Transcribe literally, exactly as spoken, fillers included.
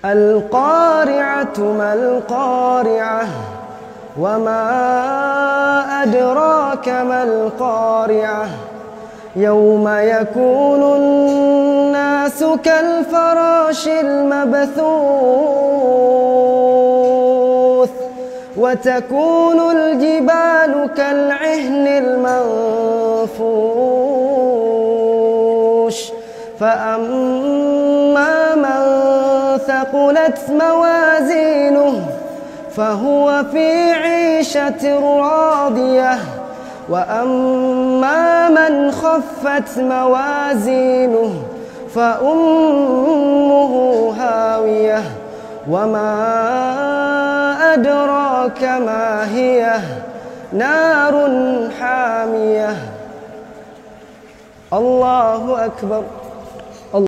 القارعة ما القارعة وما أدراك ما القارعة يوم يكون الناس كالفراش المبثوث وتكون الجبال كالعهن المنفوش فأما من ثقلت موازينه فهو في عيشة راضية وأما من خفت موازينه فأمه هاوية وما أدراك ما هي نار حامية. الله أكبر.